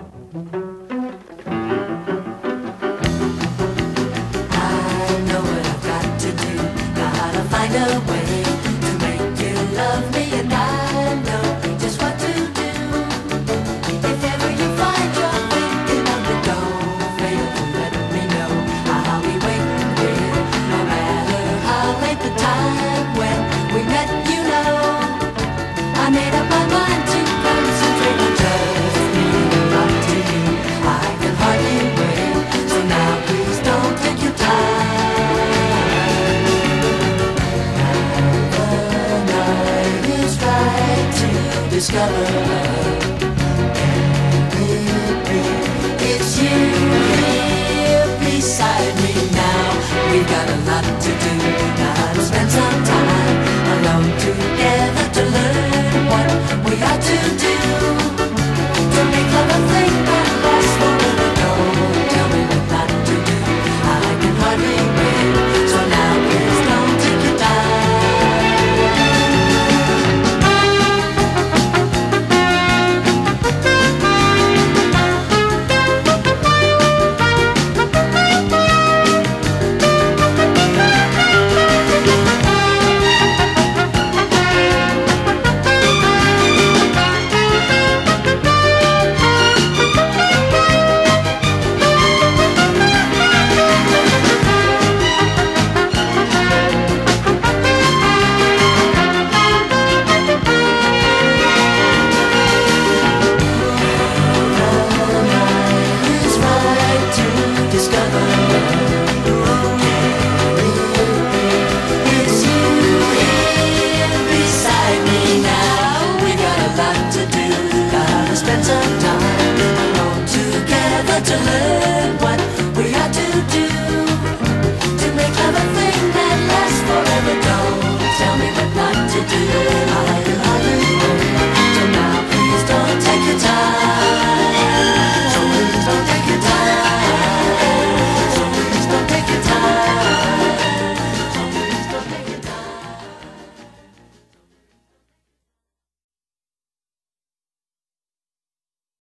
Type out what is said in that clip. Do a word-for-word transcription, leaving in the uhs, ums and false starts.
I know what I've got to do. Gotta find a way to make you love me, and I know just what to do. If ever you find you're thinking of me, don't fail to let me know. I'll be waiting here, no matter how late the time when we met. You know, I made up my mind to concentrate on just being a lot to you. I can hardly wait, so now please don't take your time. The night is right to discover. Can it be? It's you here beside me now. We've got a lot to do. Gotta spend some time alone together to learn what we ought to do to make love a thing that lasts forever. Don't tell me what not to do. I can hardly wait, so now please don't take your time. Spend some time alone together to learn